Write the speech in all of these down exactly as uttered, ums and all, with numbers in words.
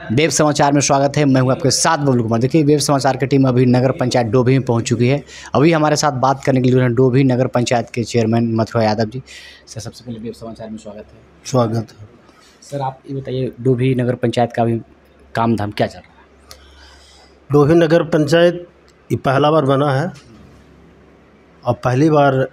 Web समाचार में स्वागत है। मैं हूं आपके साथ बबलू कुमार। देखिए, वेब समाचार की टीम अभी नगर पंचायत डोभी में पहुंच चुकी है। अभी हमारे साथ बात करने के लिए डोभी नगर पंचायत के चेयरमैन मथुरा यादव जी। सर, सबसे पहले वेब समाचार में स्वागत है। स्वागत है सर, आप ये बताइए, डोभी नगर पंचायत का अभी काम धाम क्या चल रहा है? डोभी नगर पंचायत ये पहला बार बना है और पहली बार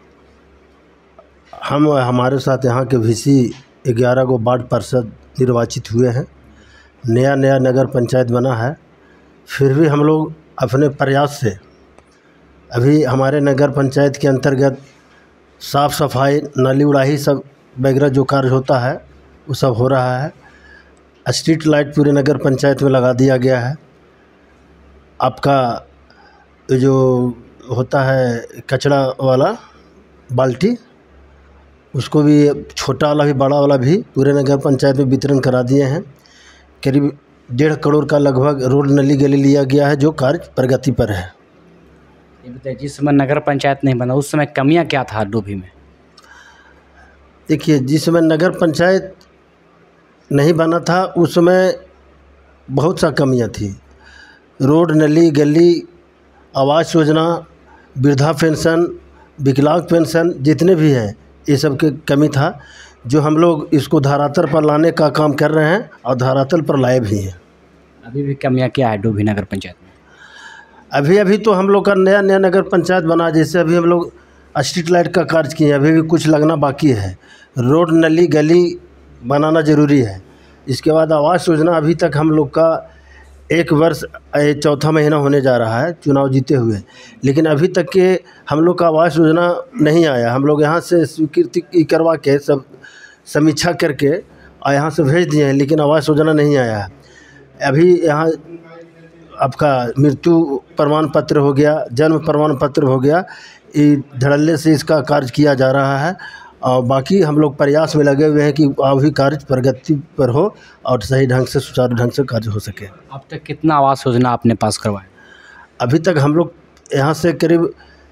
हम हमारे साथ यहाँ के वीसी ग्यारह गो वार्ड पार्षद निर्वाचित हुए हैं। नया नया नगर पंचायत बना है, फिर भी हम लोग अपने प्रयास से अभी हमारे नगर पंचायत के अंतर्गत साफ़ सफाई, नाली उड़ाही सब वगैरह जो कार्य होता है वो सब हो रहा है। स्ट्रीट लाइट पूरे नगर पंचायत में लगा दिया गया है। आपका जो होता है कचरा वाला बाल्टी, उसको भी छोटा वाला भी बड़ा वाला भी पूरे नगर पंचायत में वितरण करा दिए हैं। करीब डेढ़ करोड़ का लगभग रोड नली गली लिया गया है, जो कार्य प्रगति पर है। ये बताइए, जिस समय नगर पंचायत नहीं बना उस समय कमियां क्या था डोभी में? देखिए, जिस समय नगर पंचायत नहीं बना था उस समय बहुत सा कमियां थी। रोड नली गली, आवास योजना, वृद्धा पेंशन, विकलांग पेंशन, जितने भी हैं ये सब के कमी था, जो हम लोग इसको धरातल पर लाने का काम कर रहे हैं और धरातल पर लाए भी हैं। अभी भी कमियां क्या है डोभी नगर पंचायत में? अभी अभी तो हम लोग का नया नया नगर पंचायत बना, जैसे अभी हम लोग स्ट्रीट लाइट का कार्य किए, अभी भी कुछ लगना बाकी है। रोड नली गली बनाना ज़रूरी है। इसके बाद आवास योजना, अभी तक हम लोग का एक वर्ष चौथा महीना होने जा रहा है चुनाव जीते हुए, लेकिन अभी तक के हम लोग का आवास योजना नहीं आया। हम लोग यहाँ से स्वीकृति करवा के सब समीक्षा करके और यहाँ से भेज दिए हैं, लेकिन आवास योजना नहीं आया है। अभी यहाँ आपका मृत्यु प्रमाण पत्र हो गया, जन्म प्रमाण पत्र हो गया, ये धड़ल्ले से इसका कार्य किया जा रहा है और बाकी हम लोग प्रयास में लगे हुए हैं कि अभी कार्य प्रगति पर हो और सही ढंग से सुचारू ढंग से कार्य हो सके। अब तक कितना आवास योजना आपने पास करवाया? अभी तक हम लोग यहाँ से करीब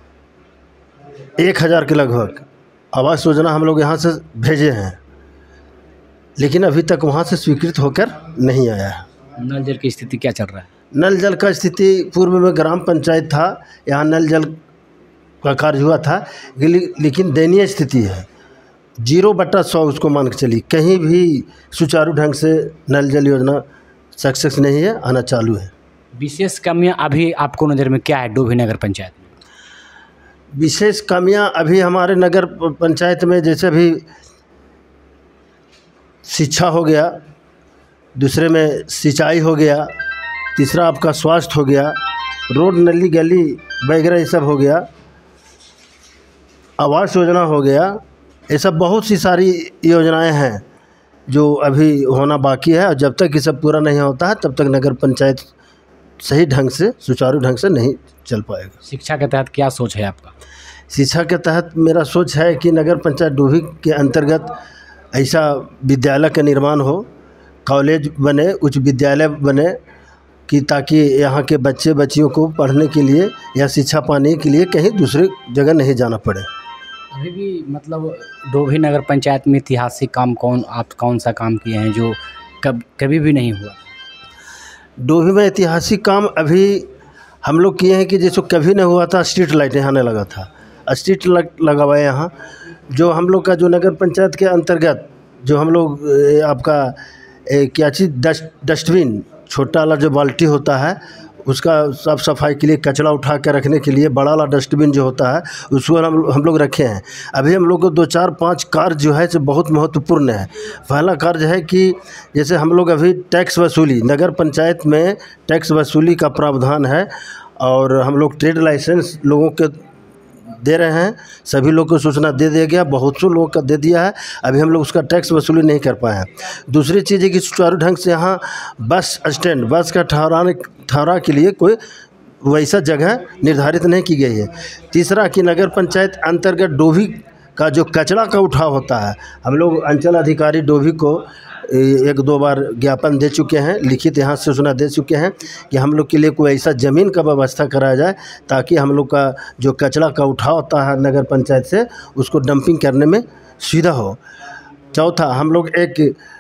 एक हज़ार के लगभग आवास योजना हम लोग यहाँ से भेजे हैं, लेकिन अभी तक वहाँ से स्वीकृत होकर नहीं आया है। नल जल की स्थिति क्या चल रहा है? नल जल का स्थिति, पूर्व में ग्राम पंचायत था, यहाँ नल जल का कार्य हुआ था, लेकिन दयनीय स्थिति है। जीरो बट्टा सौ उसको मान के चली, कहीं भी सुचारू ढंग से नल जल योजना सक्सेस नहीं है, आना चालू है। विशेष कमियां अभी आपको नज़र में क्या है डोभी नगर पंचायत में? विशेष कमियां अभी हमारे नगर पंचायत में, जैसे अभी शिक्षा हो गया, दूसरे में सिंचाई हो गया, तीसरा आपका स्वास्थ्य हो गया, रोड नली गली वगैरह ये सब हो गया, आवास योजना हो गया। ये सब बहुत सी सारी योजनाएं हैं जो अभी होना बाकी है, और जब तक ये सब पूरा नहीं होता है तब तक नगर पंचायत सही ढंग से सुचारू ढंग से नहीं चल पाएगा। शिक्षा के तहत क्या सोच है आपका? शिक्षा के तहत मेरा सोच है कि नगर पंचायत डोभी के अंतर्गत ऐसा विद्यालय का निर्माण हो, कॉलेज बने, उच्च विद्यालय बने, कि ताकि यहाँ के बच्चे बच्चियों को पढ़ने के लिए या शिक्षा पाने के लिए कहीं दूसरी जगह नहीं जाना पड़े। अभी भी मतलब डोभी नगर पंचायत में ऐतिहासिक काम कौन आप कौन सा काम किए हैं जो कब कभी भी नहीं हुआ? डोभी में ऐतिहासिक काम अभी हम लोग किए हैं कि जैसे कभी नहीं हुआ था, स्ट्रीट लाइट यहाँ नहीं लगा था। स्ट्रीट लाइट लगा है यहाँ, जो हम लोग का जो नगर पंचायत के अंतर्गत जो हम लोग आपका ए, क्या चीज़ डस्ट डस्टबिन, छोटा वाला जो बाल्टी होता है उसका साफ सफाई के लिए, कचरा उठा कर रखने के लिए बड़ा वाला डस्टबिन जो होता है उसको हम हम लोग रखे हैं। अभी हम लोग को दो चार पांच कार्य जो है जो बहुत महत्वपूर्ण है। पहला कार्य है कि जैसे हम लोग अभी टैक्स वसूली, नगर पंचायत में टैक्स वसूली का प्रावधान है और हम लोग ट्रेड लाइसेंस लोगों के दे रहे हैं। सभी लोग को सूचना दे दिया गया, बहुत से लोगों का दे दिया है, अभी हम लोग उसका टैक्स वसूली नहीं कर पाए हैं। दूसरी चीज़ है कि सुचारू ढंग से यहाँ बस स्टैंड, बस का ठहराने ठहरा के लिए कोई वैसा जगह निर्धारित नहीं की गई है। तीसरा कि नगर पंचायत अंतर्गत डोभी का जो कचरा का उठाव होता है, हम लोग अंचल अधिकारी डोभी को एक दो बार ज्ञापन दे चुके हैं, लिखित यहाँ से सूचना दे चुके हैं कि हम लोग के लिए कोई ऐसा ज़मीन का व्यवस्था कराया जाए ताकि हम लोग का जो कचरा का उठाव होता है नगर पंचायत से, उसको डंपिंग करने में सुविधा हो। चौथा, हम लोग एक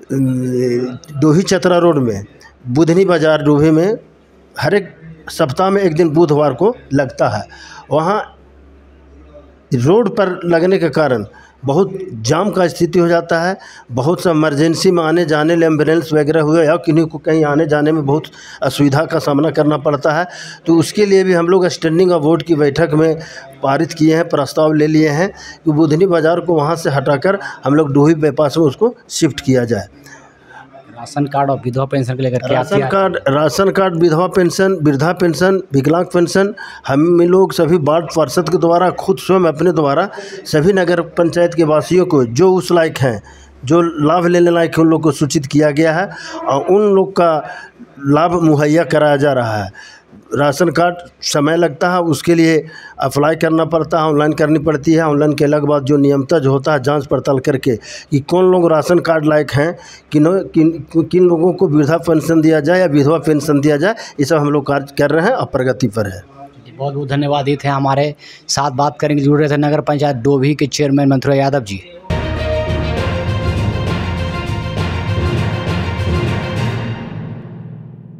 डोभी चतरा रोड में बुधनी बाज़ार डोभी में हर एक सप्ताह में एक दिन बुधवार को लगता है। वहाँ रोड पर लगने के कारण बहुत जाम का स्थिति हो जाता है। बहुत सा इमरजेंसी में आने जाने ले एम्बुलेंस वगैरह हुए या किन्हीं को कहीं आने जाने में बहुत असुविधा का सामना करना पड़ता है। तो उसके लिए भी हम लोग स्टैंडिंग बोर्ड की बैठक में पारित किए हैं, प्रस्ताव ले लिए हैं कि बुधनी बाज़ार को वहाँ से हटाकर हम लोग डोभी बाईपास में उसको शिफ्ट किया जाए। राशन कार्ड और विधवा पेंशन को लेकर क्या राशन कार्ड राशन कार्ड विधवा पेंशन, वृद्धा पेंशन, विकलांग पेंशन हम लोग सभी वार्ड पार्षद के द्वारा खुद स्वयं अपने द्वारा सभी नगर पंचायत के वासियों को जो उस लायक हैं, जो लाभ लेने लायक है, उन लोग को सूचित किया गया है और उन लोग का लाभ मुहैया कराया जा रहा है। राशन कार्ड समय लगता है, उसके लिए अप्लाई करना पड़ता है, ऑनलाइन करनी पड़ती है। ऑनलाइन के अलग बाद जो नियमता जो होता है जांच पड़ताल करके कि कौन लोग राशन कार्ड लायक हैं, किन किन किन लोगों को वृद्धा पेंशन दिया जाए या विधवा पेंशन दिया जाए, ये सब हम लोग कार्य कर रहे हैं और प्रगति पर है। बहुत बहुत धन्यवाद। ये थे हमारे साथ बात करेंगे जुड़ रहे थे नगर पंचायत डोभी के चेयरमैन मंथुरा यादव जी।